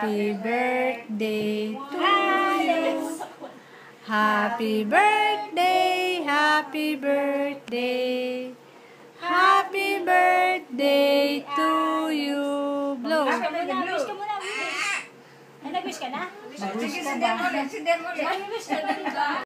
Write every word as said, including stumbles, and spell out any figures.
Happy birthday to you. Happy birthday, happy birthday. Happy birthday to you. Blow. Wish ka muna, wish. Ay, nag-wish ka na? Sige, sindihan mo ulit, sindihan mo ulit. Ay, wish ka na.